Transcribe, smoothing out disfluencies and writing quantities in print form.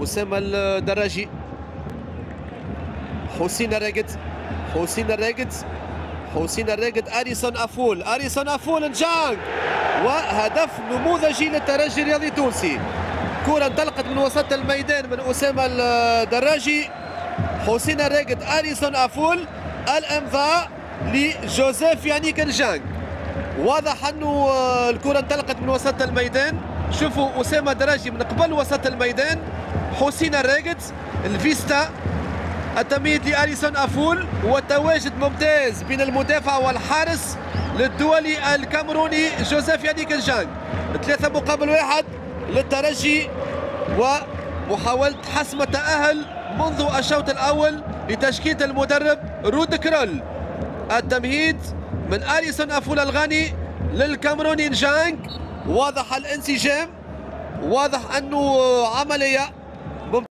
أسامة الدراجي، حسين الراقد، حسين الراقد، حسين الراقد، أريسون أفول، أريسون أفول نجانج، وهدف نموذجي للترجي الرياضي التونسي. كرة انطلقت من وسط الميدان من أسامة الدراجي، حسين الراقد، أريسون أفول، الإمضاء لجوزيف يانيك نجانج. واضح أنه الكرة انطلقت من وسط الميدان. شوفوا أسامة الدراجي من قبل وسط الميدان، حسين الراقد، الفيستا، التمهيد لأليسون أفول، والتواجد ممتاز بين المدافع والحارس للدولي الكاميروني جوزيف يانيك نجانج. 3 مقابل 1 للترجي، ومحاولة حسم التأهل منذ الشوط الأول لتشكيلة المدرب رود كرول. التمهيد من أليسون أفول الغاني للكاميروني نجانج. واضح الانسجام، واضح أنه عملية